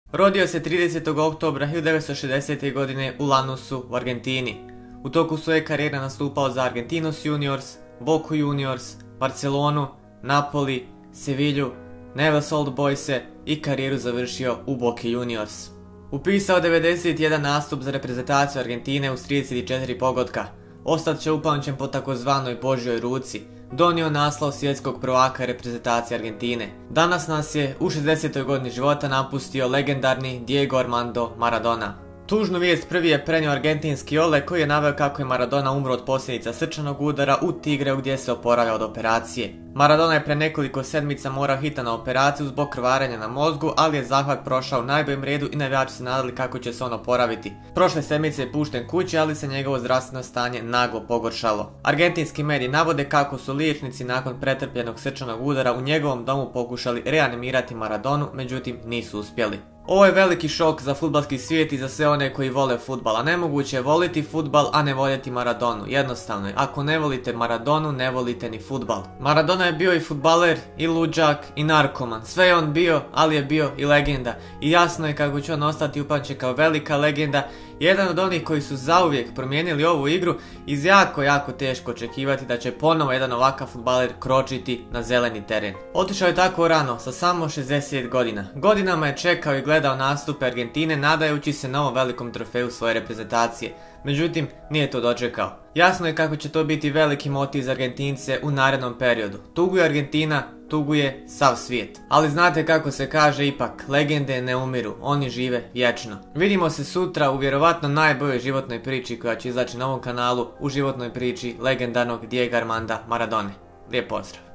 Rodio se 30. oktobra 1960. godine u Lanusu u Argentini. U toku svoje karijere nastupao za Argentinos Juniors, Boca Juniors, Barcelonu, Napoli, Sevilju, Newell's Old Boyse i karijeru završio u Boca Juniors. Upisao 91 nastup za reprezentaciju Argentine uz 34 pogotka. Ostat će upamćen po takozvanoj Božjoj ruci. Donio naslov svjetskog prvaka reprezentacije Argentine. Danas nas je u 60. godini života napustio legendarni Diego Armando Maradona. Tužnu vijest prvi je prenio argentinski Ole koji je naveo kako je Maradona umro od posljedica srčanog udara u Tigreu gdje se oporavljao od operacije. Maradona je pre nekoliko sedmica morao hitno na operaciju zbog krvarenja na mozgu, ali je zahvat prošao u najboljem redu i navijači se nadali kako će se on oporaviti. Prošle sedmice je pušten kući, ali se njegovo zdravstveno stanje naglo pogoršalo. Argentinski mediji navode kako su liječnici nakon pretrpljenog srčanog udara u njegovom domu pokušali reanimirati Maradonu, međutim nisu uspjeli. Ovo je veliki šok za fudbalski svijet i za sve one koji vole fudbal, a nemoguće je voliti fudbal, a ne voljeti Maradonu. Jednostavno je, ako ne volite Maradonu, ne volite ni fudbal. Maradona je bio i fudbaler, i luđak, i narkoman. Sve je on bio, ali je bio i legenda. I jasno je kako će on ostati upamćen kao velika legenda, jedan od onih koji su zauvijek promijenili ovu igru i jako teško očekivati da će ponovo jedan ovakav fudbaler kročiti na zeleni teren. Otišao je tako rano, sa samo 60 godina. Godinama je čekao i gledao nastupe Argentine nadajući se novom velikom trofeju svoje reprezentacije. Međutim, nije to dočekao. Jasno je kako će to biti veliki motiv za Argentince u narednom periodu. Tuguje Argentina, tuguje sav svijet. Ali znate kako se kaže ipak, legende ne umiru, oni žive vječno. Vidimo se sutra u vjerovatno najboljoj životnoj priči koja će izaći na ovom kanalu, u životnoj priči legendarnog Diego Armanda Maradone. Lijep pozdrav!